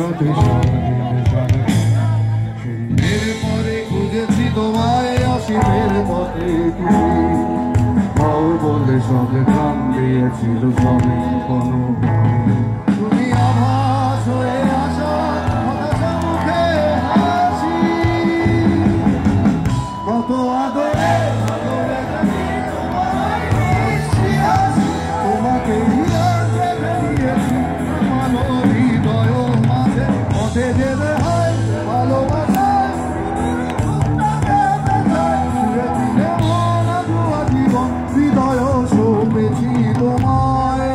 এরপরে খুঁজেছি তোমায় অসীমের পথে তুমি হও বলে সবে প্রাণ দিয়েছিল সবে কোনো তুমি আভাস হয়ে আসো হতাশা মুখে হাসি কত আদরে তোমাকে দিয়েছি মানব হৃদয় মাঝে পথে যেতে হয় ভালোবাসা জীবন হৃদয় সৌপেছি তোমায়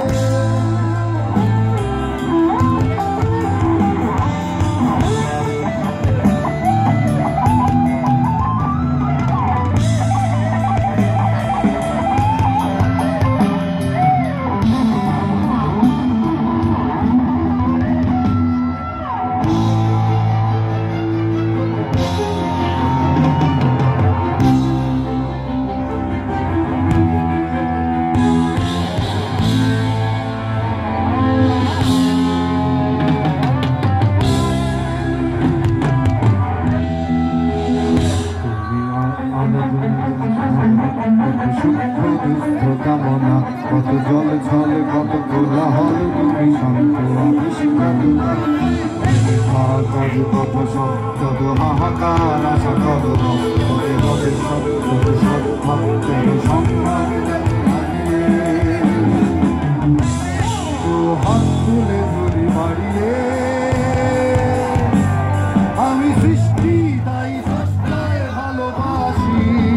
কামনা কত জল ছলে কত কোলাহল তুমি শান্ত কাজ কত শব্দ হাহাকার আশা কত হাত তুলে ধরি বাড়িয়ে আমি সৃষ্টি তাই সস্তায় ভালোবাসি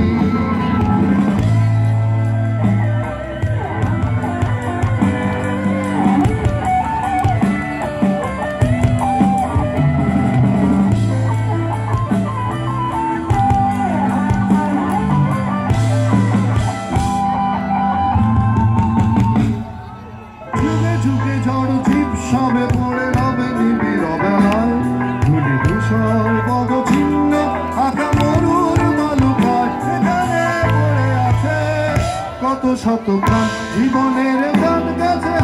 যুগে ঝড় ঝিপ সবে পড়ে রবে নিবিড় বেলায় ধুলি ধূসর পদ ছিন্ন আঁকা মরুর বালুকায় এখানে পড়ে আছে কত শত প্রাণ জীবনের গান গেছে